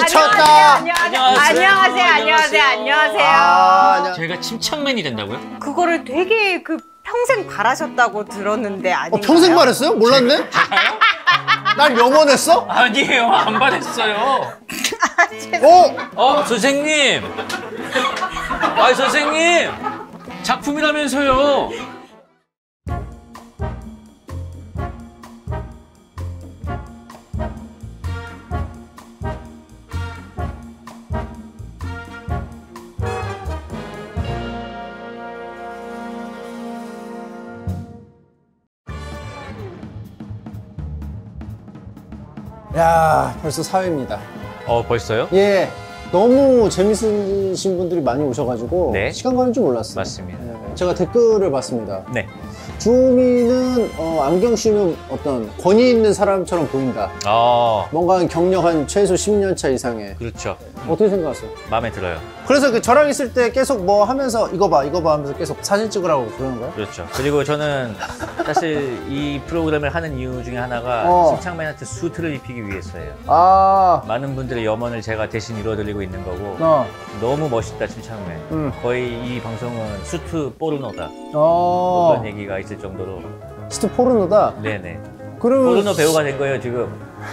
미쳤다. 안녕하세요. 저희가 침착맨이 된다고요? 그거를 되게 평생 바라셨다고 들었는데 아닌가요? 평생 바랬어요? 몰랐네? 날 명언했어? 아니에요, 안 바랬어요. 선생님. 선생님. 작품이라면서요. 야, 벌써 4회입니다. 벌써요? 예, 너무 재밌으신 분들이 많이 오셔가지고 네. 시간 가는 줄 몰랐어요. 맞습니다. 예, 제가 댓글을 봤습니다. 네. 주호민은 안경 씌우면 어떤 권위 있는 사람처럼 보인다. 뭔가 경력 한 최소 10년 차 이상의. 그렇죠. 어떻게 생각하세요? 마음에 들어요. 그래서 저랑 있을 때 계속 뭐 하면서 이거 봐 하면서 계속 사진 찍으라고 그러는 거예요? 그렇죠. 그리고 저는 사실 이 프로그램을 하는 이유 중에 하나가 침착맨한테 수트를 입히기 위해서예요. 많은 분들의 염원을 제가 대신 이루어드리고 있는 거고 너무 멋있다 침착맨. 거의 이 방송은 수트 포르노다. 그런 얘기가 있을 정도로. 수트 포르노다? 네네. 그러면 포르노 배우가 된 거예요 지금.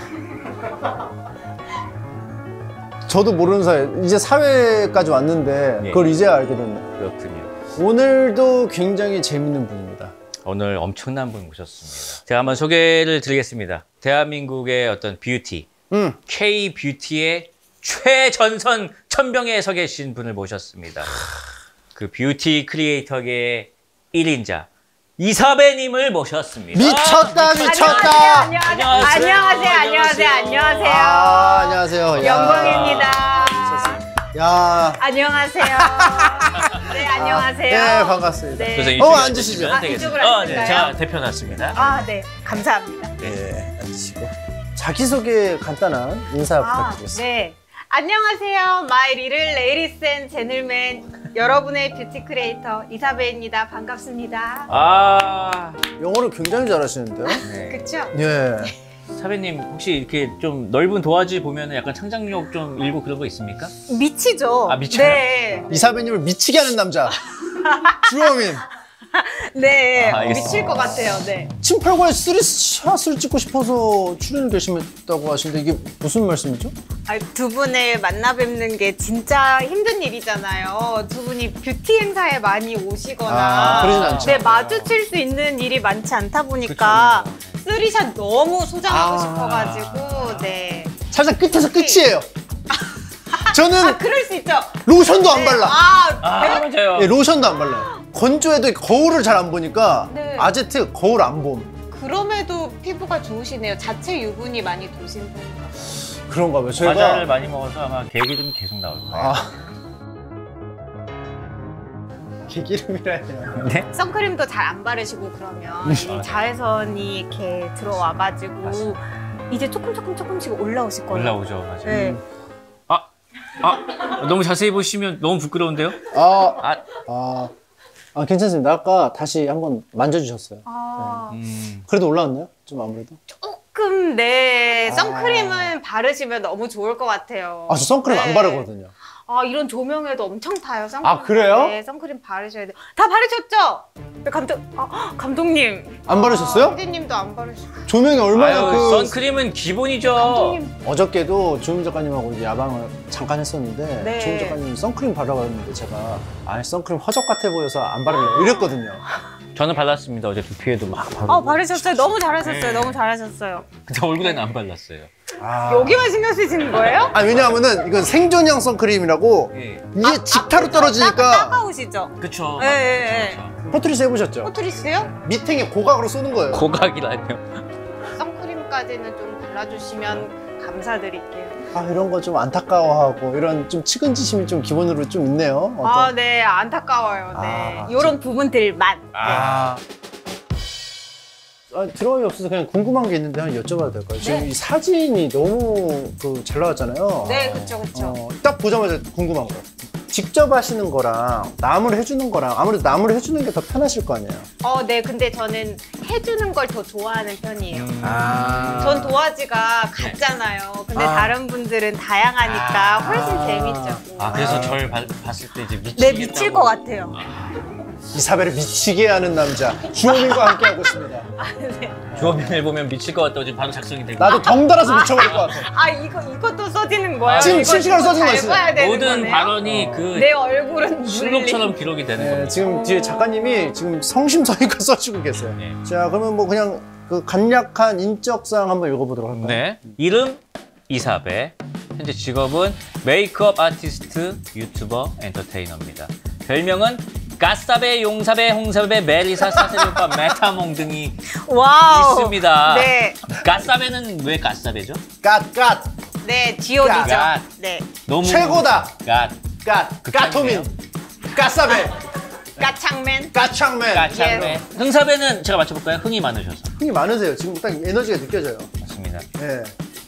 저도 모르는 사이 이제 사회까지 왔는데 그걸 이제 알게 됐네요. 그렇군요. 오늘도 굉장히 재밌는 분입니다. 오늘 엄청난 분 모셨습니다. 제가 한번 소개를 드리겠습니다. 대한민국의 어떤 뷰티, K-뷰티의 최전선 천병에 서 계신 분을 모셨습니다. 그 뷰티 크리에이터계의 1인자 이사배님을 모셨습니다. 미쳤다. 안녕하세요. 영광입니다. 야. 안녕하세요. 네, 안녕하세요. 네, 반갑습니다. 네. 앉으시죠. 이쪽으로 앉을까요? 네, 제가 대표 놨습니다. 네, 감사합니다. 네, 앉으시고 자기소개 간단한 인사 부탁드리겠습니다. 네. 안녕하세요. 마이 리를 레이디스 앤 제틀맨 여러분의 뷰티 크리에이터 이사배입니다. 반갑습니다. 영어를 굉장히 잘하시는데요? 네. 그쵸? 예. 사배님 혹시 이렇게 좀 넓은 도화지 보면 약간 창작력 좀 일고 그런 거 있습니까? 미치죠. 미쳐요? 네. 이사배님을 미치게 하는 남자 주호민. 네, 미칠 것 같아요. 네. 침팔과에 쓰리샷을 찍고 싶어서 출연을 결심했다고 하시는데 이게 무슨 말씀이죠? 두 분을 만나 뵙는 게 진짜 힘든 일이잖아요. 두 분이 뷰티 행사에 많이 오시거나 그러진 않죠. 네, 마주칠 수 있는 일이 많지 않다 보니까 쓰리샷 너무 소장하고 싶어가지고 네. 살짝 끝에서 끝이에요. 저는 그럴 수 있죠. 로션도 안 발라. 맞아요. 네, 로션도 안 발라요. 건조해도 거울을 잘 안 보니까 네. 아제트 거울 안 봄. 그럼에도 피부가 좋으시네요. 자체 유분이 많이 도신 분인가 봐요. 그런가 봐요. 저희가 과자를 많이 먹어서 아마 개기름 계속 나올 거예요. 개기름이라뇨. 네? 선크림도 잘 안 바르시고 그러면 이 자외선이 이렇게 들어와가지고 이제 조금씩 올라오실 거예요. 올라오죠, 맞아요. 네. 너무 자세히 보시면 너무 부끄러운데요? 괜찮습니다. 아까 다시 한번 만져주셨어요. 그래도 올라왔나요? 좀 아무래도? 조금 네. 선크림은 바르시면 너무 좋을 것 같아요. 저 선크림 안 바르거든요. 이런 조명에도 엄청 타요. 선크림. 그래요? 네, 선크림 바르셔야 돼요. 다 바르셨죠? 네, 감독님. 안 바르셨어요? PD님도 안 바르셨어요. 조명이 얼마나 선크림은 기본이죠. 감독님. 어저께도 주임 작가님하고 이제 야방을 잠깐 했었는데 네. 주임 작가님 선크림 바르라고 했는데 제가 선크림 허접 같아 보여서 안 바르려고 이랬거든요. 저는 발랐습니다. 어제 두피에도 막 바르고. 바르셨어요. 너무 잘하셨어요. 네. 너무 잘하셨어요. 근데 얼굴에는 안 발랐어요. 여기만 신경 쓰시는 거예요? 왜냐하면은 이건 생존형 선크림이라고 이게 직타로 떨어지니까 따가우시죠? 그쵸. 네. 포트리스 해보셨죠? 포트리스요? 밑탱에 고각으로 쏘는 거예요. 고각이라뇨. 선크림까지는 좀 발라주시면 감사드릴게요. 이런 거 좀 안타까워하고 이런 좀 측은지심이 좀 기본으로 좀 있네요. 네, 안타까워요. 네, 이런 부분들만. 들어가기 없어서 그냥 궁금한 게 있는데 한번 여쭤봐도 될까요? 지금 이 사진이 너무 잘 나왔잖아요. 네, 그쵸. 딱 보자마자 궁금한 거. 직접 하시는 거랑 남을 해주는 거랑 아무래도 남을 해주는 게 더 편하실 거 아니에요? 네. 근데 저는 해주는 걸 더 좋아하는 편이에요. 아. 전 도화지가 같잖아요. 근데 다른 분들은 다양하니까 훨씬 재밌죠. 그래서 저를 봤을 때 이제 미치겠다고. 네, 미칠 것 같아요. 이사벨을 미치게 하는 남자 주호민과 함께 하고 있습니다. 네. 주어면을 보면 미칠 것 같다고 지금 바로 작성이 되고. 나도 덩달아서 미쳐버릴 것 같아. 이것도 써지는 거예요? 지금 이거 실시간으로 써지는 거 잘 있어요. 봐야 되는 모든 거네요? 발언이 그 내 얼굴은 실록처럼 기록이 되는 네, 겁니다. 지금 뒤에 작가님이 지금 성심성의껏 써주고 계세요. 네. 자, 그러면 뭐 그냥 그 간략한 인적사항 한번 읽어보도록 할까요? 네. 이름 이사벨. 현재 직업은 메이크업 아티스트, 유튜버, 엔터테이너입니다. 별명은 가사베, 용사베, 홍사베, 메리사, 사세리오빠, 메타몽 등이 와우. 있습니다. 네. 가사베는 왜 가사베죠? 갓! 네, 지옥이죠. 갓. 네. 너무 최고다! 갓. 까토민! 까사벨! 까창맨. 까창맨! 가창베. 흥사베는 제가 맞춰볼까요? 흥이 많으셔서. 흥이 많으세요. 지금 딱 에너지가 느껴져요. 맞습니다. 네.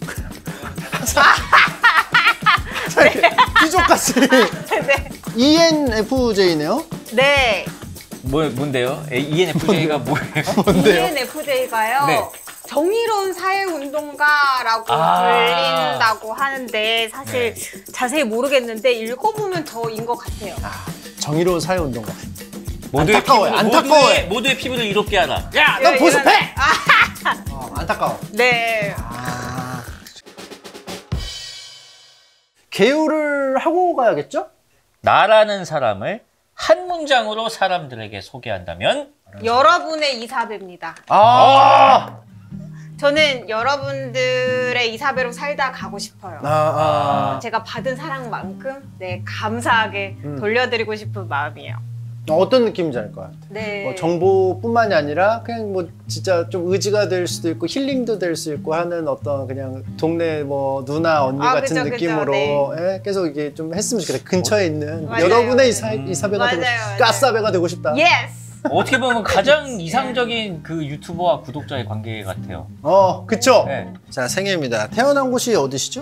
자, 이렇게 삐족같이 네. ENFJ네요? 네. 뭔데요? ENFJ가 뭐예요? 뭔데요? ENFJ가요. 네. 정의로운 사회운동가라고 불린다고 하는데 사실 자세히 모르겠는데 읽어보면 저인 것 같아요. 정의로운 사회운동가. 모두의 안타까워요. 피부를, 안타까워요. 모두의 피부를 이롭게 하라. 야, 너 보습해! 아, 안타까워. 네. 개요를 하고 가야겠죠? 나라는 사람을 한 문장으로 사람들에게 소개한다면? 여러분의 이사배입니다. 저는 여러분들의 이사배로 살다 가고 싶어요. 제가 받은 사랑만큼 감사하게 돌려드리고 싶은 마음이에요. 어떤 느낌인지 알 것 같아요. 네. 뭐 정보뿐만이 아니라 그냥 뭐 진짜 좀 의지가 될 수도 있고 힐링도 될 수 있고 하는 어떤 그냥 동네 뭐 누나 언니 같은 그죠, 느낌으로 네. 예, 계속 이게 좀 했으면 좋겠다. 근처에 있는 맞아요. 여러분의 이사배가 되고 맞아요. 까사배가 되고 싶다. 예스! 어떻게 보면 가장 이상적인 그 유튜버와 구독자의 관계 같아요. 그쵸? 네. 자, 생애입니다. 태어난 곳이 어디시죠?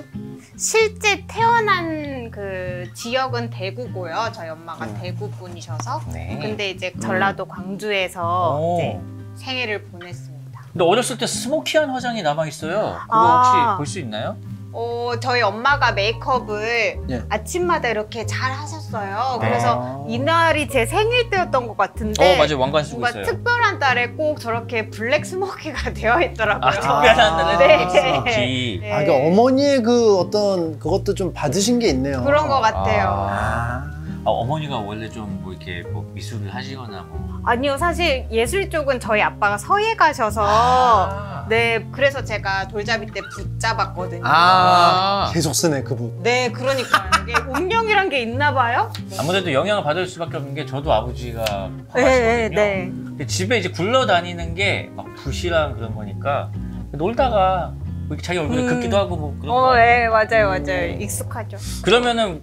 실제 태어난 그 지역은 대구고요. 저희 엄마가 대구 분이셔서. 네. 근데 이제 전라도 광주에서 오. 이제 생애를 보냈습니다. 근데 어렸을 때 스모키한 화장이 남아있어요. 그거 아. 혹시 볼 수 있나요? 저희 엄마가 메이크업을 예. 아침마다 이렇게 잘 하셨어요. 그래서 이날이 제 생일 때였던 것 같은데 맞아요. 왕관 쓰고 뭔가 있어요. 특별한 날에 꼭 저렇게 블랙 스모키가 되어 있더라고요. 특별한 날에 네. 스모키. 네. 그러니까 어머니의 그 어떤 그것도 좀 받으신 게 있네요. 그런 것 같아요. 어머니가 원래 좀 뭐 이렇게 뭐 미술을 하시거나 뭐. 아니요, 사실 예술 쪽은 저희 아빠가 서예 가셔서 네, 그래서 제가 돌잡이 때 붙잡았거든요. 계속 쓰네 그분. 네, 그러니까요. 이게 운명이란 게 있나 봐요? 아무래도 영향을 받을 수밖에 없는 게 저도 아버지가 네, 화가시거든요. 네. 근데 집에 이제 굴러다니는 게 막 붓이랑 그런 거니까 놀다가 뭐 이렇게 자기 얼굴에 긋기도 하고 뭐 그런 거. 네, 맞아요. 익숙하죠. 그러면은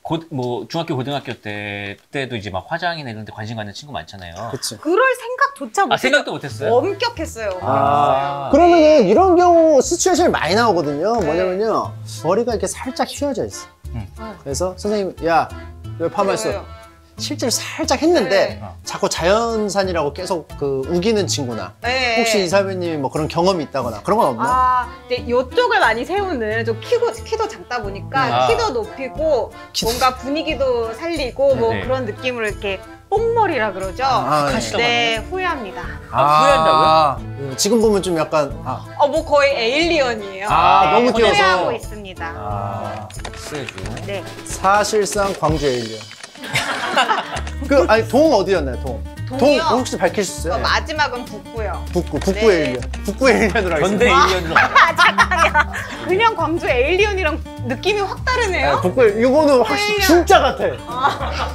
뭐 중학교 고등학교 때도 이제 막 화장이나 이런 데 관심 갖는 친구 많잖아요. 그치. 그럴 생각조차 못했어요. 생각도 못했어요? 엄격했어요. 엄격했어요. 그러면은 이런 경우 시츄에이션이 많이 나오거든요. 뭐냐면요. 머리가 이렇게 살짝 휘어져 있어. 그래서 선생님, 야, 왜 파마했어? 왜요? 실제로 살짝 했는데 네. 자꾸 자연산이라고 계속 그 우기는 친구나 네. 혹시 이사배님이 뭐 그런 경험이 있다거나 그런 건 없나? 근데 이쪽을 많이 세우는 좀 키도 작다 보니까 키도 높이고 뭔가 분위기도 살리고 뭐 네. 그런 느낌으로 이렇게 뽕머리라 그러죠. 네, 후회합니다. 후회한다고요? 지금 보면 좀 약간 뭐 거의 에일리언이에요. 너무 귀여워서. 후회하고 있습니다. 후회죠. 네. 사실상 광주 에일리언. 동 어디였나요? 동이요? 동 혹시 밝힐 수 있어요? 마지막은 북구요. 북구 네. 에일리언. 북구 에일리언으로 건대 하겠습니다. 일리언으로. 잠깐만요. 그냥 광주 에일리언이랑 느낌이 확 다르네요. 북구 이거는 확실히 에일리언. 진짜 같아.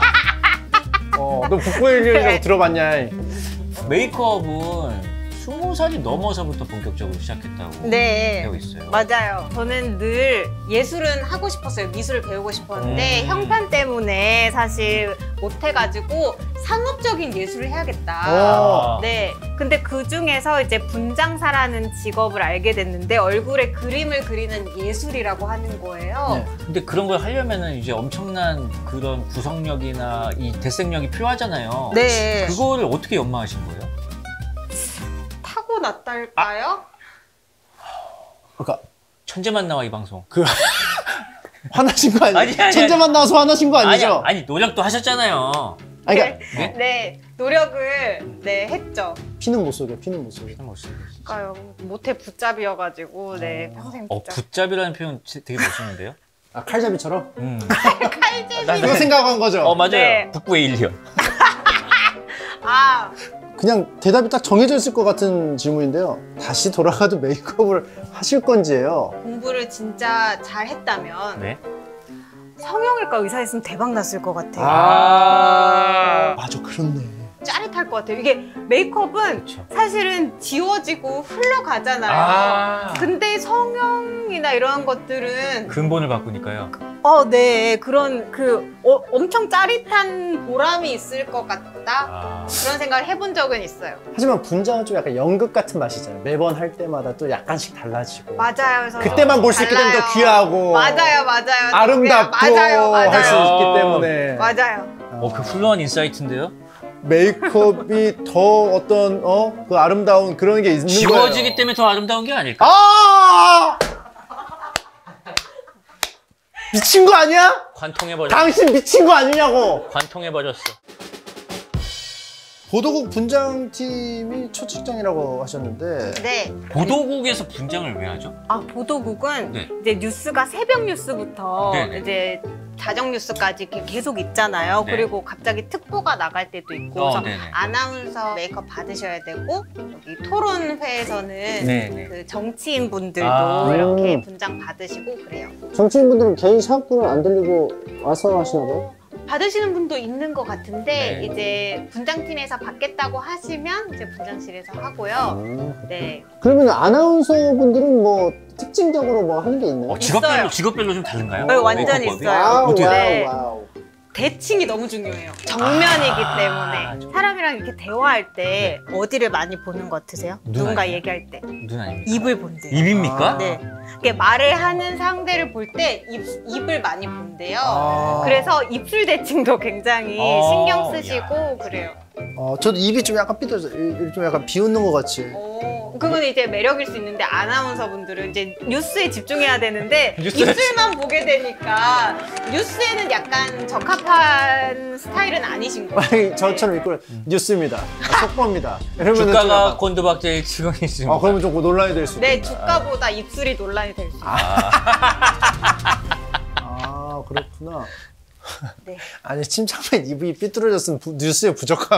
너 북구 에일리언이라고 들어봤냐? 메이크업은 20살이 넘어서부터 본격적으로 시작했다고 네. 되어 있어요. 맞아요. 저는 늘 예술은 하고 싶었어요. 미술을 배우고 싶었는데 형편 때문에 사실 못해가지고 상업적인 예술을 해야겠다. 네. 근데 그 중에서 이제 분장사라는 직업을 알게 됐는데 얼굴에 그림을 그리는 예술이라고 하는 거예요. 네. 근데 그런 걸 하려면은 이제 엄청난 그런 구성력이나 이 대생력이 필요하잖아요. 네. 그거를 어떻게 연마하신 거예요? 타고났달까요? 그러니까 천재만 나와 이 방송. 화나신 거 아니에요? 아니. 천재만 나와서 화나신 거 아니죠? 아니 노력도 하셨잖아요. 아니, 그러니까 네, 노력을 했죠. 피는 못 속여, 피는 못 속여. 그러니까요. 모태 붙잡이여가지고 평생 붙잡이. 붙잡이라는 표현 되게 멋있는데요? 아, 칼잡이처럼? 칼제비. 그거 생각한 거죠? 맞아요. 네. 북부의 인력. 아, 그냥 대답이 딱 정해져 있을 것 같은 질문인데요. 다시 돌아가도 메이크업을 하실 건지예요. 공부를 진짜 잘 했다면 네. 성형외과 의사였으면 대박 났을 것 같아요. 맞아, 그렇네. 짜릿할 것 같아요. 이게 메이크업은 그쵸. 사실은 지워지고 흘러가잖아요. 근데 성형이나 이런 것들은 근본을 바꾸니까요. 네, 그런 엄청 짜릿한 보람이 있을 것 같다. 그런 생각을 해본 적은 있어요. 하지만 분장은 좀 약간 연극 같은 맛이잖아요. 매번 할 때마다 또 약간씩 달라지고. 맞아요. 그래서 그때만 볼 수 있기 때문에 더 귀하고. 맞아요. 아름답고 맞아요. 할 수 있기 때문에. 맞아요. 그 훌륭한 인사이트인데요? 메이크업이 더 어떤 그 아름다운 그런 게 있는 거예요. 지워지기 때문에 더 아름다운 게 아닐까? 미친 거 아니야? 관통해버렸어. 당신 미친 거 아니냐고. 관통해버렸어. 보도국 분장팀이 첫 직장이라고 하셨는데. 네. 보도국에서 분장을 왜 하죠? 보도국은 네. 이제 뉴스가 새벽 뉴스부터 네네. 이제 자정 뉴스까지 이렇게 계속 있잖아요. 네. 그리고 갑자기 특보가 나갈 때도 있고 그래서 네네. 아나운서 메이크업 받으셔야 되고 여기 토론회에서는 네네. 그 정치인 분들도 이렇게 분장 받으시고 그래요. 정치인분들은 개인 샵은 안 들리고 와서 하시나 봐요? 받으시는 분도 있는 것 같은데 네. 이제 분장팀에서 받겠다고 하시면 이제 분장실에서 하고요. 네. 그러면 아나운서분들은 뭐 특징적으로 뭐 하는 게 있나요? 직업별로 좀 다른가요? 네, 완전 메이크업법이? 있어요. 네. 와우. 대칭이 너무 중요해요. 정면이기 때문에 사람이랑 이렇게 대화할 때 어디를 많이 보는 것 같으세요? 누군가 아니에요? 얘기할 때 눈 아닙니까? 입을 본대요. 입입니까? 네. 이게 말을 하는 상대를 볼 때 입을 많이 본대요. 그래서 입술 대칭도 굉장히 신경 쓰시고 그래요. 저도 입이 좀 약간 삐뚤어져. 좀 약간 비웃는 것 같이. 그건 이제 매력일 수 있는데 아나운서 분들은 이제 뉴스에 집중해야 되는데 입술만 보게 되니까 뉴스에는 약간 적합한 스타일은 아니신 거예요. 만약에 저처럼 입고 뉴스입니다. 속보입니다. 이러면은 주가가 좀 약간, 곤두박질 치고 있습니다. 그러면 좀 논란이 될 수 있다. 네, 주가보다 입술이 논란이 될 수 있어요. 그렇구나. 네. 아니, 침착맨 입이 삐뚤어졌으면 뉴스에 부족함.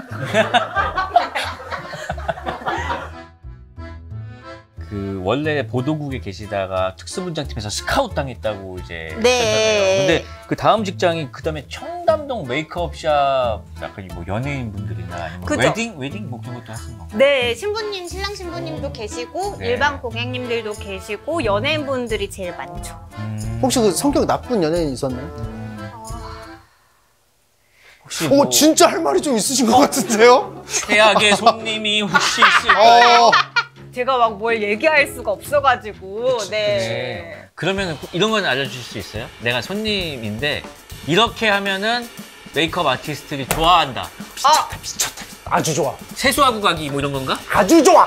원래 보도국에 계시다가 특수분장팀에서 스카웃 당했다고 이제 네. 근데 그 다음 직장이 그 다음에 청담동 메이크업샵 약간 뭐 연예인 분들이나 아니면 그죠. 웨딩 뭐 그런 것도 하시는 건가요? 네, 신부님, 신랑 신부님도 계시고 네. 일반 고객님들도 계시고 연예인분들이 제일 많죠. 혹시 그 성격 나쁜 연예인 있었나요? 혹시 뭐 진짜 할 말이 좀 있으신 것 같은데요? 최악의 손님이 혹시 있을까요? 제가 막 뭘 얘기할 수가 없어가지고 네. 그러면 이런 건 알려주실 수 있어요? 내가 손님인데 이렇게 하면은 메이크업 아티스트들이 좋아한다. 미쳤다. 아주 좋아. 세수하고 가기 뭐 이런 건가? 아주 좋아.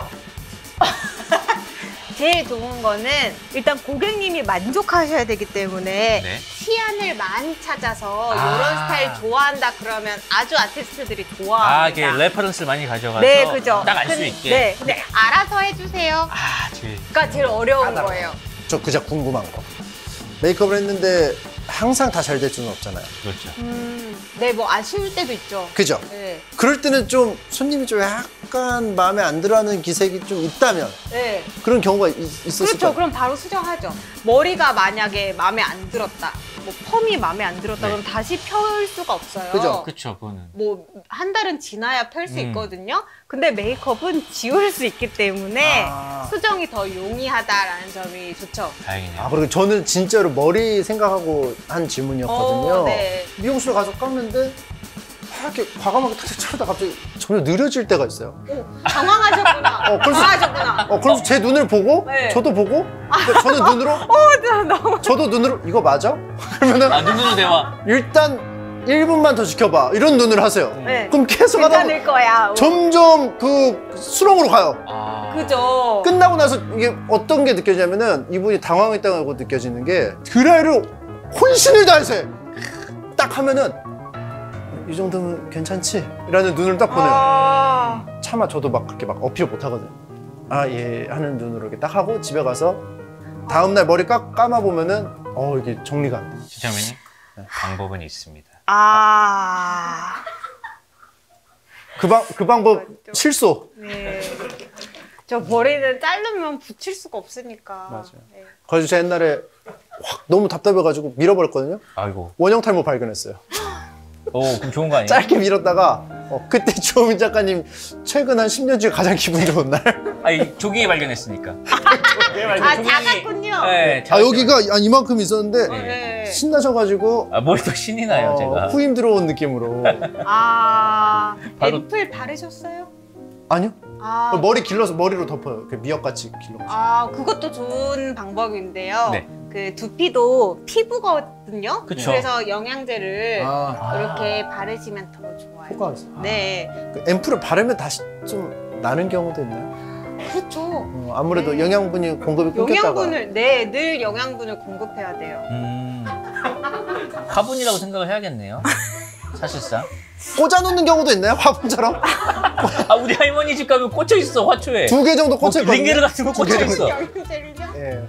제일 좋은 거는 일단 고객님이 만족하셔야 되기 때문에 네. 티안을 많이 찾아서 이런 스타일 좋아한다 그러면 아주 아티스트들이 좋아합니다. 이렇게 레퍼런스를 많이 가져가서 네, 그죠. 딱 알 수 있게. 네, 근데 알아서 해주세요. 그러니까 제일 어려운 거예요. 저 그저 궁금한 거. 메이크업을 했는데 항상 다 잘 될 수는 없잖아요. 그렇죠. 네, 뭐 아쉬울 때도 있죠. 그죠? 네. 그럴 때는 좀 손님이 좀 약간 마음에 안 들어하는 기색이 좀 있다면 네. 그런 경우가 있었을 그렇죠. 거예요. 그럼 바로 수정하죠. 머리가 만약에 마음에 안 들었다. 뭐 펌이 마음에 안 들었다. 그럼 다시 펼 수가 없어요. 그죠? 그쵸, 그거는. 뭐 한 달은 지나야 펼 수 있거든요. 근데 메이크업은 지울 수 있기 때문에 수정이 더 용이하다라는 점이 좋죠. 다행이네요. 그리고 저는 진짜로 머리 생각하고 한 질문이었거든요. 네. 미용실 가서 깎는데 이렇게 과감하게 탁탁 쳐다 갑자기 점점 느려질 때가 있어요. 당황하셨구나. 당황하셨구나. 그래서 제 눈을 보고 네. 저도 보고 그러니까 저는 눈으로 저도 눈으로 이거 맞아? 그러면은 눈으로 대화. 일단 1분만 더 지켜봐 이런 눈을 하세요. 네. 그럼 계속 하다 보면 괜찮을 거야. 점점 그 수렁으로 가요. 그죠. 끝나고 나서 이게 어떤 게 느껴지냐면은 이분이 당황했다고 느껴지는 게 드라이를 혼신을 다해서 해. 딱 하면은 이 정도면 괜찮지? 라는 눈을 딱 보내요. 차마 저도 막 그렇게 막 어필 못 하거든요. 예 하는 눈으로 이렇게 딱 하고 집에 가서 다음날 머리 감아보면은 이게 정리가 안 돼. 지점이님 방법은 있습니다. 그 방법 실소. 네. 저 머리는 자르면 붙일 수가 없으니까. 맞아요. 네. 그래서 제가 옛날에 확 너무 답답해가지고 밀어버렸거든요. 아이고. 원형 탈모 발견했어요. 그럼 좋은 거 아니에요? 짧게 밀었다가 그때 주호민 작가님 최근 한 10년 중에 가장 기분 좋은 날. 조기에 발견했으니까. 작았군요. 네, 여기가 이만큼 있었는데 네. 신나셔가지고 머리도 신이 나요, 제가. 후임 들어온 느낌으로. 바로- 앰플 바르셨어요? 아니요. 머리 길러서 머리로 덮어요. 미역같이 길러. 그것도 좋은 방법인데요. 네. 그 두피도 피부거든요. 그쵸. 그래서 영양제를 이렇게 바르시면 더 좋아요. 효과가 있어요. 네. 그 앰플을 바르면 다시 좀 나는 경우도 있나요? 그렇죠. 아무래도 네. 영양분이 공급이 끊겼다가. 영양분을 늘 영양분을 공급해야 돼요. 화분이라고 생각을 해야겠네요. 사실상. 꽂아놓는 경우도 있나요? 화분처럼? 우리 할머니 집 가면 꽂혀 있어, 화초에. 2개 정도 꽂혀있거든요. 링게르 같은 거 꽂혀 있어. 영양제를요? 예.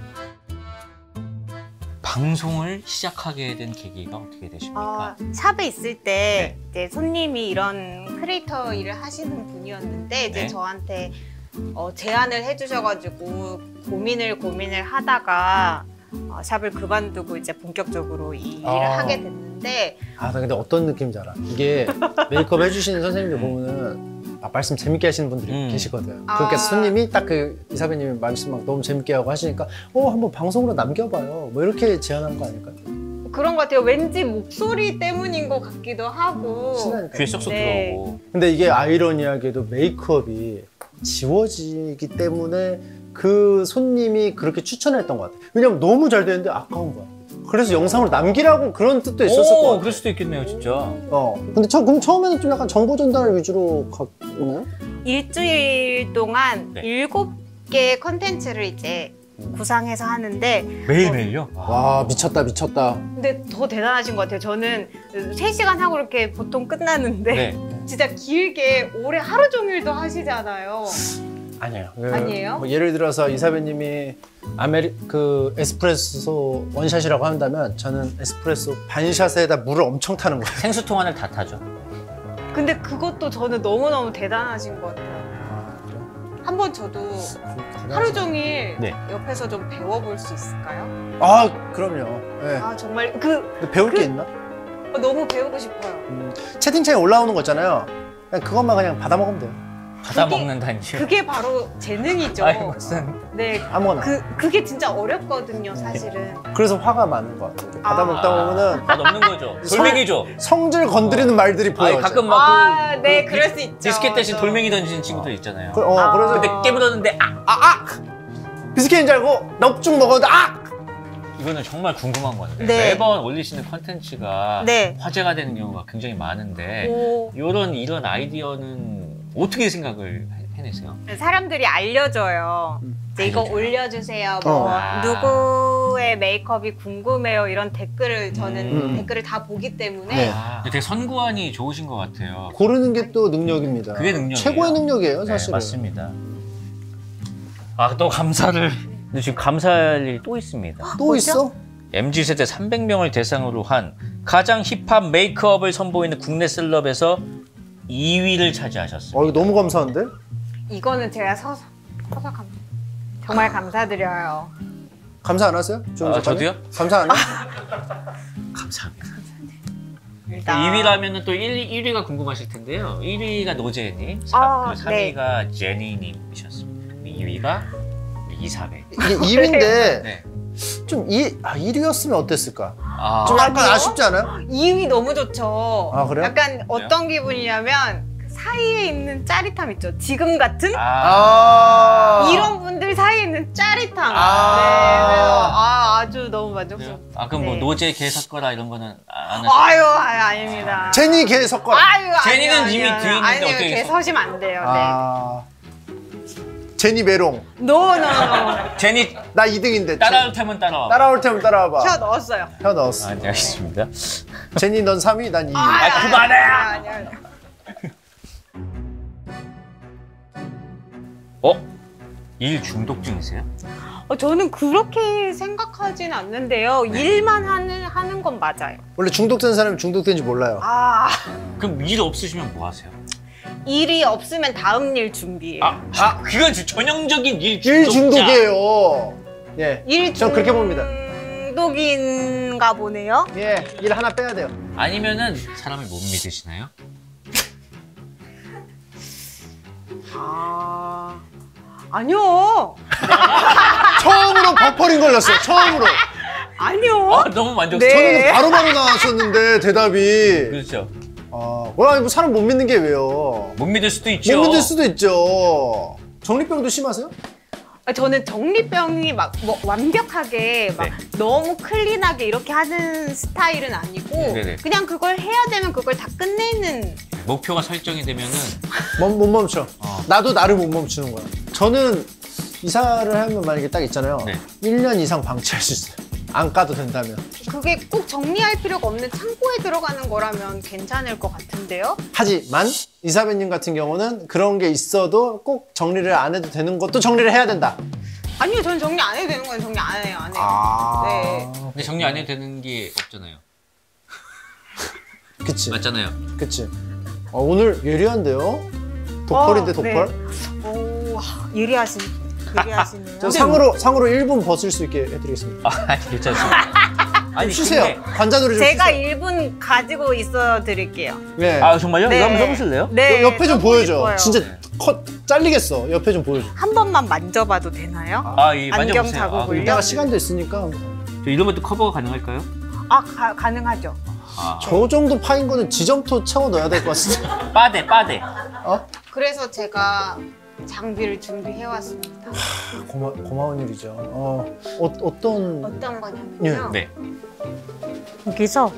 방송을 시작하게 된 계기가 어떻게 되십니까? 샵에 있을 때 이제 손님이 이런 크리에이터 일을 하시는 분이었는데 이제 네. 저한테 제안을 해주셔가지고 고민을 하다가 샵을 그만두고 이제 본격적으로 이 일을 하게 됐는데 나 근데 어떤 느낌인지 알아. 이게 메이크업 해주시는 선생님들 보면은 말씀 재밌게 하시는 분들이 계시거든. 그러니까 손님이 딱 그 이사배님이 말씀 막 너무 재밌게 하고 하시니까 한번 방송으로 남겨봐요. 뭐 이렇게 제안한 거 아닐까요? 그런 것 같아요. 왠지 목소리 때문인 것 같기도 하고. 친하니까. 귀에 쏙쏙 네. 들어오고. 근데 이게 아이러니하게도 메이크업이 지워지기 때문에 그 손님이 그렇게 추천했던 것 같아요. 왜냐면 너무 잘 되는데 아까운 거야. 그래서 영상을 남기라고 그런 뜻도 있었을 것 같아요. 그럴 수도 있겠네요, 진짜. 근데 그럼 처음에는 좀 약간 정보 전달 위주로 갔나요? 일주일 동안 네. 7개 컨텐츠를 이제 구상해서 하는데 매일매일요? 와 미쳤다. 근데 더 대단하신 것 같아요. 저는 3시간 하고 이렇게 보통 끝나는데 네. 진짜 길게 오래 하루 종일도 하시잖아요. 아니에요. 아니에요? 뭐 예를 들어서 이사배님이 에스프레소 원샷이라고 한다면 저는 에스프레소 반샷에다 물을 엄청 타는 거예요. 생수통 안을 다 타죠. 근데 그것도 저는 너무너무 대단하신 것 같아요. 한번 저도 하루 종일 네. 옆에서 좀 배워볼 수 있을까요? 그럼요. 네. 정말 근데 배울 게 있나? 너무 배우고 싶어요. 채팅창에 올라오는 거 있잖아요. 그것만 그냥 받아 먹으면 돼요. 받아먹는다니요. 그게 바로 재능이죠. 무슨. 네. 아무거나. 그게 진짜 어렵거든요, 사실은. 그래서 화가 많은 것 같아요. 받아 먹다 보면은 맛없는 거죠. 돌멩이죠. 성질 건드리는 말들이 보여요. 가끔 막 네, 그럴 수 있죠. 디스켓 대신 돌멩이 던지는 친구들 있잖아요. 그래서 근데 깨물었는데 비스켓인 줄 알고 넉죽 먹었는데 이거는 정말 궁금한 건데 네. 매번 올리시는 컨텐츠가 네. 화제가 되는 경우가 굉장히 많은데 오. 이런 아이디어는 어떻게 생각을 해내세요? 사람들이 알려줘요. 이제 이거 올려주세요. 뭐 누구의 메이크업이 궁금해요. 이런 댓글을 저는 댓글을 다 보기 때문에 네. 근데 되게 선구안이 좋으신 것 같아요. 고르는 게 또 능력입니다. 그게 능력이에요. 최고의 능력이에요, 네, 사실은. 맞습니다. 또 감사를. 근데 지금 감사할 일이 또 있습니다. 또 있어? MZ세대 300명을 대상으로 한 가장 힙합 메이크업을 선보이는 국내 셀럽에서 2위를 차지하셨습니다. 이거 너무 감사한데? 이거는 제가 서서 정말 감사드려요. 감사 안 하세요? 저도요? 감사 안 해요? 감사합니다. 일단 2위라면 또 1위가 궁금하실 텐데요. 1위가 노제님, 3위가 제니님이셨습니다. 2위가 이사벨. 이게 2위인데 네. 좀 1위였으면 어땠을까? 아, 좀 약간 아니요. 아쉽지 않아요? 2위 너무 좋죠. 아, 그래요? 약간 어떤 기분이냐면 그 사이에 있는 짜릿함 있죠. 지금 같은 이런 분들 사이에 있는 짜릿함. 네, 그래서 아주 너무 만족스럽습니다. 그럼 뭐 네. 노제 개 섞어라 이런 거는 안 하시죠? 아유, 아닙니다. 제니 개 섞어라. 아유, 제니는 아니요, 이미 아니요. 뒤에 있는데 아니요, 어떻게 걔 섞- 서시면 안 돼요. 제니 메롱. 네. 노. 제니 나 2등인데. 따라올 테면 따라와. 따라올 테면 따라와봐. 혀 넣었어요. 혀 넣었어. 네, 알겠습니다. 제니 넌 3위, 난 2위. 그만해! 아니요. 일 중독증이세요? 저는 그렇게 생각하진 않는데요. 일만 하는 건 맞아요. 원래 중독된 사람이 중독된지 몰라요. 그럼 일 없으시면 뭐 하세요? 일이 없으면 다음 일 준비해요. 그건 전형적인 일 일 중독자. 중독이에요. 예. 일 전 그렇게 봅니다. 중독인가 보네요. 예. 일 하나 빼야 돼요. 아니면은 사람을 못 믿으시나요? 아니요. 처음으로 버퍼링 걸렸어요. 처음으로. 아니요. 너무 만족스러워. 네. 저는 바로바로 나왔었는데 대답이. 그렇죠. 뭐 사람 못 믿는 게 왜요? 못 믿을 수도 있죠. 못 믿을 수도 있죠. 정리병도 심하세요? 저는 정리병이 막 뭐 완벽하게 막 네. 너무 클린하게 이렇게 하는 스타일은 아니고 네네. 그냥 그걸 해야 되면 그걸 다 끝내는. 목표가 설정이 되면은 못 멈춰. 나도 나를 못 멈추는 거야. 저는 이사를 하면 만약에 딱 있잖아요. 네. 1년 이상 방치할 수 있어요. 안 까도 된다면. 그게 꼭 정리할 필요가 없는 창고에 들어가는 거라면 괜찮을 것 같은데요? 하지만 이사배님 같은 경우는 그런 게 있어도 꼭 정리를 안 해도 되는 것도 정리를 해야 된다. 아니요, 저는 정리 안 해도 되는 건 정리 안 해요, 안 해요. 네. 근데 정리 안 해도 되는 게 없잖아요. 그치. 맞잖아요. 그치. 오늘 예리한데요? 돋벌인데 돋벌? 네. 오, 예리하시네요. 저 상으로 1분 벗을 수 있게 해드리겠습니다. 아니, 괜찮습니다. 아니, 쉬세요. 근데- 관자놀이 좀 제가 쉬세요. 1분 가지고 있어 드릴게요. 네. 정말요? 네. 이거 한번 써보실래요? 네. 옆에 좀 써보고 보여줘. 싶어요. 진짜 컷 잘리겠어. 옆에 좀 보여줘. 한 번만 만져봐도 되나요? 이 안경 만져보세요. 자국을요? 이따가 시간도 있으니까 저 이런 것도 커버가 가능할까요? 가능하죠. 저 정도 파인 거는 지점토 채워 넣어야 될 것 같은데. 빠데. 그래서 제가 장비를 준비해 왔습니다. 고마운 일이죠. 어떤 어떤 거냐면요. 네. 여기서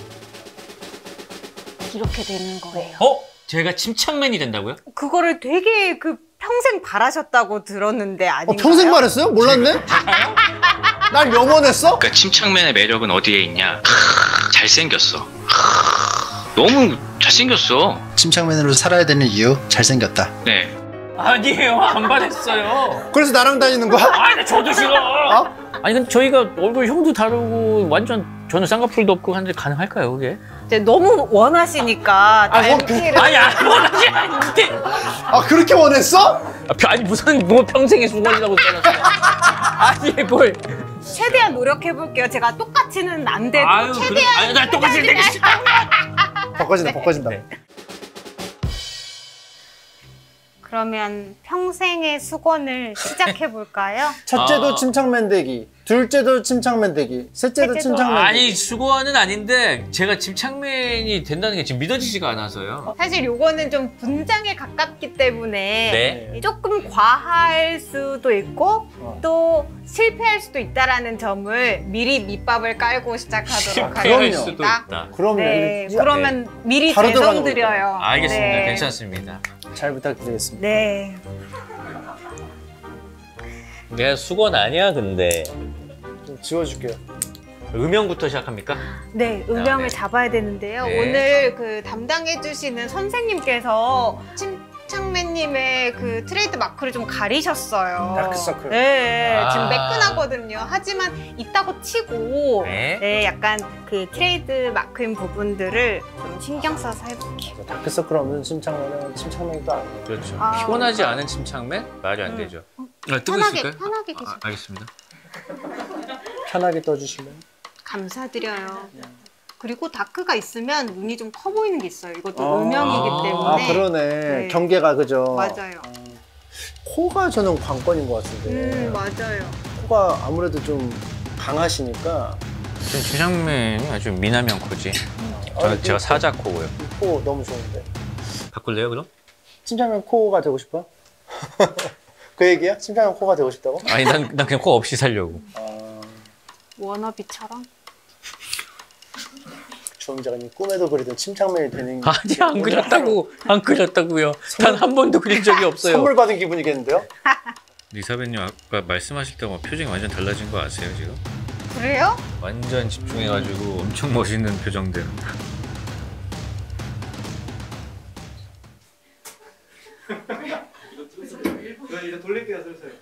이렇게 되는 거예요. 제가 침착맨이 된다고요? 그거를 되게 평생 바라셨다고 들었는데 아닌가요? 평생 말했어요? 몰랐네? 날 명언했어? 그러니까 침착맨의 매력은 어디에 있냐? 잘생겼어. 너무 잘생겼어. 침착맨으로 살아야 되는 이유? 잘생겼다. 네. 아니에요. 안 받았어요. 그래서 나랑 다니는 거야? 아니, 저도 싫어. 아니, 근데 저희가 얼굴 형도 다르고 완전 저는 쌍꺼풀도 없고 하는데 가능할까요, 그게? 이제 너무 원하시니까 닮기를 아니, 안 원하지 않는데. 그렇게 원했어? 아니, 무슨 평생의 수건이라고 써놨어요. 아니, 뭘. 최대한 노력해 볼게요. 제가 똑같이는 안 돼도 최대한. 아니, 나 똑같이 되기 싫어. 벗겨진다. 네. 그러면 평생의 수건을 시작해 볼까요? 첫째도 침착맨 되기, 둘째도 침착맨 되기, 셋째도 셋째도. 침착맨 되기. 아니, 수고는 아닌데 제가 침착맨이 된다는 게 지금 믿어지지가 않아서요. 사실 요거는 좀 분장에 가깝기 때문에 네. 조금 과할 수도 있고 또 실패할 수도 있다라는 점을 미리 밑밥을 깔고 시작하도록 실패할 하겠습니다. 수도 있다. 그럼요. 네, 그러면 미리 바로 들어가는 죄송드려요. 알겠습니다. 네. 괜찮습니다. 잘 부탁드리겠습니다. 네. 내가 수건 아니야, 근데. 좀 지워줄게요. 음영부터 시작합니까? 네, 음영을 네. 잡아야 되는데요. 네. 오늘 담당해주시는 선생님께서 침착맨님의 그 트레이드 마크를 좀 가리셨어요. 다크서클. 네, 지금 아. 매끈하거든요. 하지만 있다고 치고 네, 약간 그 트레이드 마크인 부분들을 좀 신경 써서 해볼게요. 다크서클 없는 침착맨은 침착맨도 아니에요. 그렇죠. 아. 피곤하지 않은 침착맨? 말이 안 되죠. 뜨고 편하게 계세요. 알겠습니다. 편하게 떠주시면. 감사드려요. 그리고 다크가 있으면 눈이 좀 커 보이는 게 있어요. 이것도 음영이기 때문에. 아, 그러네. 네. 경계가 그죠. 맞아요. 코가 저는 관건인 것 같은데. 맞아요. 코가 아무래도 좀 강하시니까. 전 침착맨이 아주 미남형 코지. 제가 사자코고요. 코 너무 좋은데. 바꿀래요 그럼? 침착맨 코가 되고 싶어? 그 얘기야? 침착맨 코가 되고 싶다고? 아니 난 그냥 코 없이 살려고. 워너비처럼? 주원자님 꿈에도 그리던 침착맨이 되는 게 아니 안 그렸다고요. 단 한 번도 그린 적이 없어요. 선물 받은 기분이겠는데요? 리사벤님 아까 말씀하실 때 표정이 완전 달라진 거 아세요 지금? 그래요? 완전 집중해가지고 엄청 멋있는 표정들. 이제 돌릴게요 슬슬.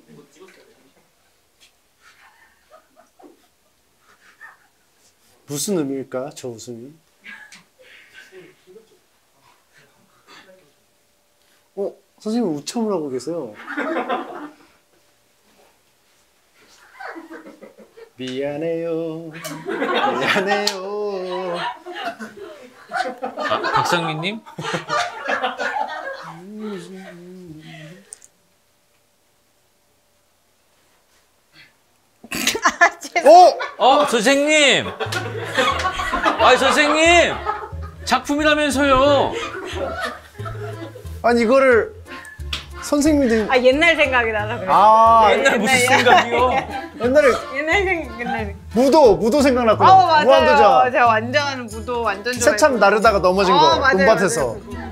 무슨 의미일까? 저 웃음이? 선생님 우참을 하고 계세요. 미안해요. 미안해요. 박상민님? 선생님! 선생님! 작품이라면서요! 아니 이거를 선생님들이 옛날 생각이 나서 그래요. 옛날 무슨 생각이요? 옛날 무도 생각났구나. 맞아요. 무한도전. 제가 완전 무도 완전 좋아해요. 새참 나르다가 넘어진 거. 맞아요, 눈밭에서. 맞아요.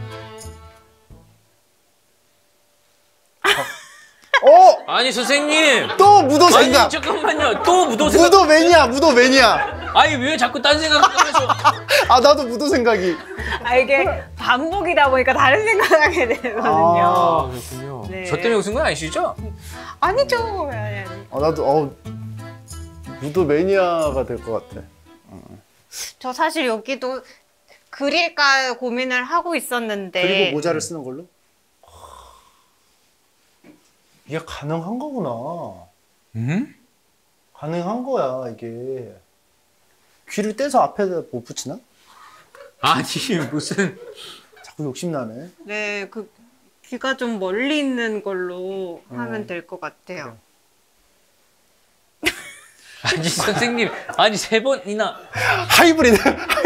아니 선생님! 또 무도 생각. 아니 잠깐만요. 또 무도 생각. 무도 매니아. 아니 왜 자꾸 딴 생각하면서. 나도 무도 생각이. 이게 반복이다 보니까 다른 생각하게 되거든요. 그렇군요. 네. 저 때문에 웃은 건 아니시죠? 아니죠. 나도 무도 매니아가 될 것 같아. 저 사실 여기도 그릴까 고민을 하고 있었는데. 그리고 모자를 쓰는 걸로? 이게 가능한 거구나. 가능한 거야 이게. 귀를 떼서 앞에다 못 붙이나? 아니 무슨. 자꾸 욕심나네. 네, 그 귀가 좀 멀리 있는 걸로 하면 될 것 같아요. 아니 선생님. 아니 3번이나. 하이브리드.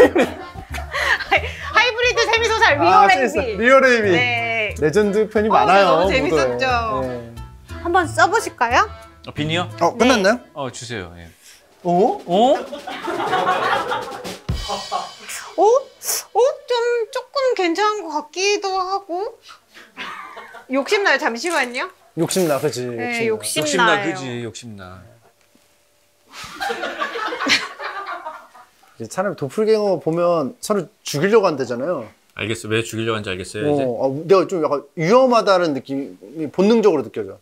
하이브리드 재미소설 리얼 리얼 에이비. 네. 레전드 편이 많아요. 너무 무도에. 재밌었죠. 네. 한번 써보실까요? 비니요? 끝났나요? 주세요. 예. 조금 괜찮은 것 같기도 하고. 욕심나요? 잠시만요. 욕심나, 그지? 네, 욕심나 욕심나요. 그지 욕심나. 사람이 도플갱어 보면 서로 죽이려고 한다잖아요. 알겠어. 왜 죽이려고 하는지 알겠어요. 이제. 내가 좀 약간 위험하다는 느낌이 본능적으로 느껴져.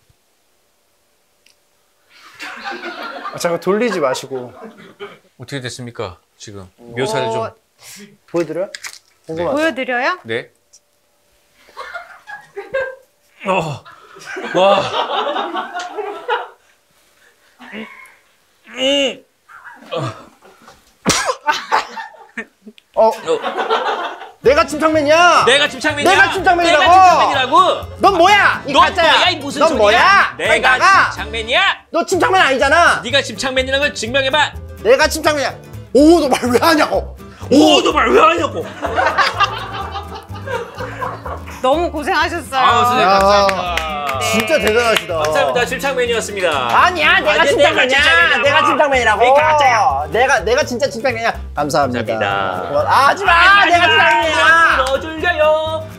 잠깐 돌리지 마시고. 어떻게 됐습니까? 지금 묘사를 좀. 보여드려요? 궁금하다. 보여드려요? 네. 와. 내가 침착맨이야! 내가 침착맨이야. 내가 침착맨이라고! 내가 침착맨이라고. 넌 뭐야? 이 넌 가짜야! 뭐야? 이 무슨 넌 소리야? 뭐야? 빨리 내가 나가! 침착맨이야. 너 침착맨 아니잖아! 네가 침착맨이라는 걸 증명해봐. 내가 침착맨이야! 너 말 왜 하냐고! 너 말 왜 하냐고. 너무 고생하셨어요. 선생님 야. 감사합니다. 진짜 대단하시다. 감사합니다. 침착맨이었습니다. 아니야, 내가 아니, 침착맨이야. 내가 침착맨이라고. 이 가짜야. 내가 진짜 침착맨이야. 감사합니다. 감사합니다. 하지 마, 내가 침착맨이야. 들어줄래요.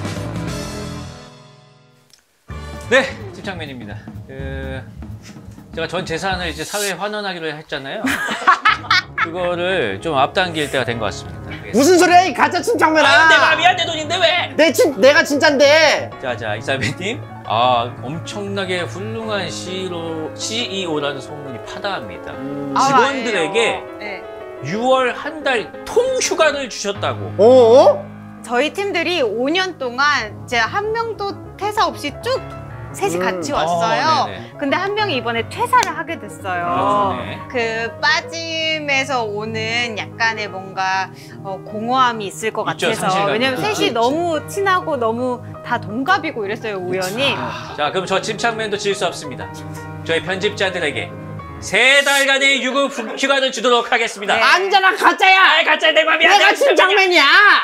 네, 침착맨입니다. 제가 전 재산을 이제 사회에 환원하기로 했잖아요. 그거를 좀 앞당길 때가 된 것 같습니다. 무슨 소리야 이 가짜 침착맨아. 아, 내 마음이야, 내 돈인데 왜? 내가 진짠데. 자, 이사배님. 엄청나게 훌륭한 CEO라는 소문이 파다합니다. 직원들에게 네. 6월 한 달 통휴가를 주셨다고. 저희 팀들이 5년 동안 제가 한 명도 퇴사 없이 쭉 셋이 같이 왔어요. 근데 한 명이 이번에 퇴사를 하게 됐어요. 그 빠짐에서 오는 약간의 뭔가 공허함이 있을 것 있죠, 같아서. 상실감. 왜냐면 셋이 너무 친하고 너무 다 동갑이고 이랬어요, 우연히. 자, 그럼 저 침착맨도 질 수 없습니다. 저희 편집자들에게 3달간의 유급 휴가를 주도록 하겠습니다. 네. 아니잖아 가짜야. 가짜 내 맘이야. 내가 침착맨이야.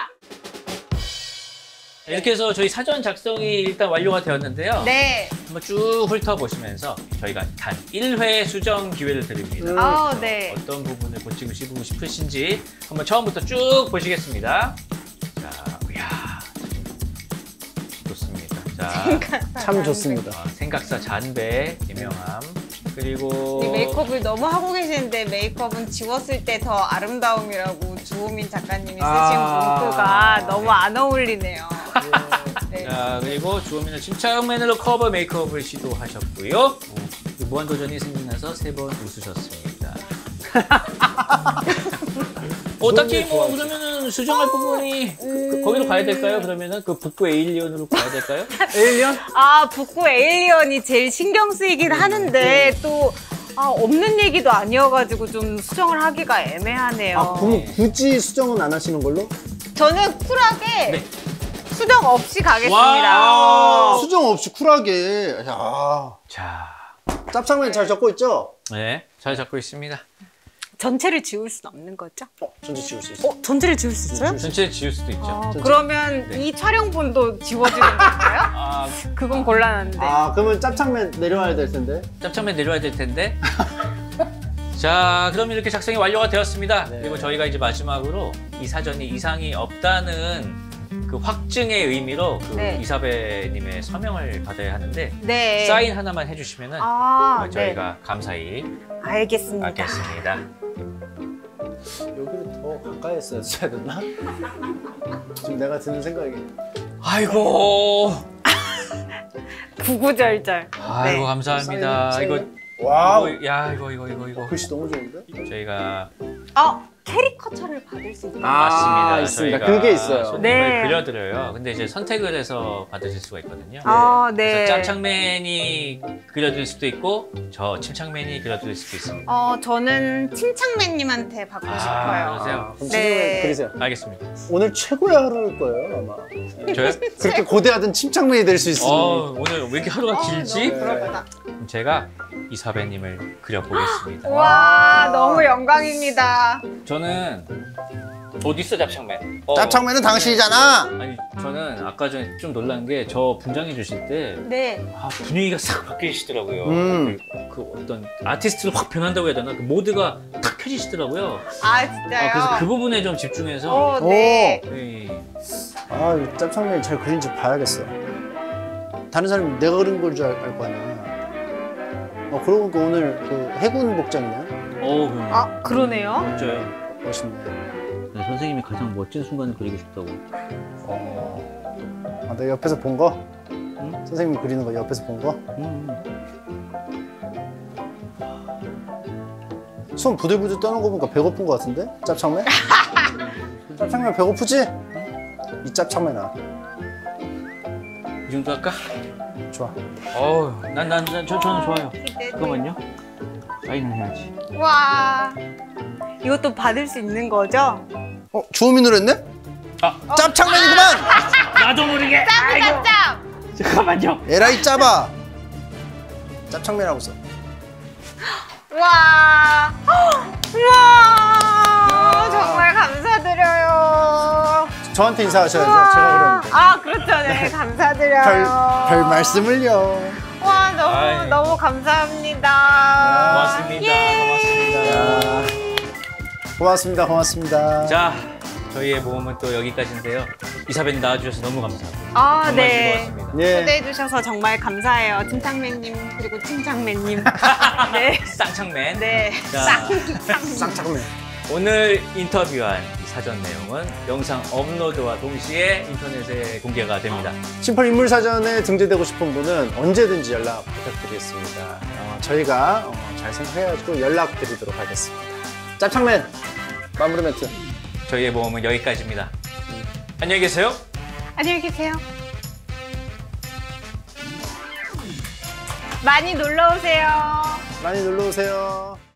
이렇게 해서 저희 사전 작성이 일단 완료가 되었는데요. 네. 한번 쭉 훑어보시면서 저희가 단 1회 수정 기회를 드립니다. 네. 어떤 부분을 고치고 싶으신지 한번 처음부터 쭉 보시겠습니다. 자, 이야, 좋습니다. 자, 참 좋습니다. 생각사 잔배, 김영함. 그리고 이 메이크업을 너무 하고 계시는데 메이크업은 지웠을 때 더 아름다움이라고 주호민 작가님이 쓰신 문구가 너무 안 어울리네요. 네. 자, 그리고 주호민은 침착맨으로 커버 메이크업을 시도하셨고요. 무한도전이 생각나서 3번 웃으셨습니다. 딱히 뭐 그러면은 수정할 부분이 거기로 가야 될까요? 그러면은 그 북구 에일리언으로 가야 될까요? 에일리언? 북구 에일리언이 제일 신경 쓰이긴 하는데 또 없는 얘기도 아니어가지고 좀 수정을 하기가 애매하네요. 그럼 굳이 수정은 안 하시는 걸로? 저는 쿨하게 수정 없이 가겠습니다. 와. 수정 없이 쿨하게. 야. 자, 짭창맨 잘 적고 있죠? 네, 잘 잡고 있습니다. 전체를 지울 수는 없는 거죠? 전체 지울 수 있어. 전체를 지울 수 있어요? 전체 지울 수도 있죠. 그러면 이 촬영본도 지워지는 건가요? 그건 곤란한데. 그러면 짭창맨 내려와야 될 텐데. 짭짤맨 내려야 될 텐데. 자, 그럼 이렇게 작성이 완료가 되었습니다. 그리고 저희가 이제 마지막으로 이 사전이 이상이 없다는 그 확증의 의미로 이사배님의 서명을 받아야 하는데 사인 하나만 해주시면은 저희가 감사히 알겠습니다. 여기를 더 가까이 했어야 됐나? 지금 내가 드는 생각이. 아이고. 구구절절. 아이고, 감사합니다. 와우. 이거. 글씨 너무 좋은데? 저희가 캐리커처를 받을 수 있나요? 맞습니다. 있습니다. 저희가 그게 있어요. 손님을 그려드려요. 근데 이제 선택을 해서 받으실 수가 있거든요. 네. 그래서 짭창맨이 그려드릴 수도 있고 저 침착맨이 그려드릴 수도 있습니다. 저는 침착맨님한테 받고 싶어요. 그러세요? 그럼 네. 그러세요. 알겠습니다. 오늘 최고의 하루일 거예요 아마. 저요? 그렇게 고대하던 침착맨이 될 수 있습니다. 오늘 왜 이렇게 하루가 길지? 그렇구나. 그럼 제가 이사배님을 그려보겠습니다. 와, 너무 영광입니다. 저는 어디 있어 짭창맨? 짭창맨은 당신이잖아. 아니 저는 아까 전에 좀 놀란 게 저 분장해 주실 때 네. 분위기가 싹 바뀌시더라고요. 그 어떤 아티스트로 확 변한다고 해야 되나? 그 모드가 탁 켜지시더라고요. 진짜요? 그래서 그 부분에 좀 집중해서 네. 이 짭창맨이 잘 그린지 봐야겠어. 다른 사람이 내가 그린 걸 줄 알 거 아니야. 그러고 보니까 오늘 그 해군 복장이네. 그러네요. 멋져요. 멋있네. 네, 선생님이 가장 멋진 순간을 그리고 싶다고. 내가 옆에서 본 거? 응? 선생님이 그리는 거 옆에서 본 거? 손 부들부들 떠는 거 보니까 배고픈 거 같은데? 짭창맨? 짭창맨 배고프지? 이 짭창맨아. 이 정도 할까? 좋아. 저는 좋아요. 잠깐만요. 사인을 해야지. 와, 이것도 받을 수 있는 거죠? 주호민으로 했네? 짭창맨이구만! 나도 모르게. 짭! 잠깐만요. 에라이 짜봐. 짭창맨이라고 써. 와, 정말 감사드려요. 저한테 인사하셔야죠. 제가 그랬는데. 그렇죠. 네, 감사드려요. 별 말씀을요. 와, 너무 감사합니다. 고맙습니다. 고맙습니다. 자, 저희의 모험은 또 여기까지인데요. 이사배님 나와주셔서 너무 감사하고 아, 정말 네. 즐거웠습니다. 예. 초대해주셔서 정말 감사해요. 팀창맨님, 그리고 팀창맨님. 네. 쌍창맨. 네. 자, 쌍창맨. 오늘 인터뷰한 이 사전 내용은 영상 업로드와 동시에 인터넷에 공개가 됩니다. 심플 인물 사전에 등재되고 싶은 분은 언제든지 연락 부탁드리겠습니다. 저희가 잘 생각해가지고 연락드리도록 하겠습니다. 짭창맨 마무리 멘트. 저희의 모험은 여기까지입니다. 안녕히 계세요. 안녕히 계세요. 많이 놀러 오세요. 많이 놀러 오세요.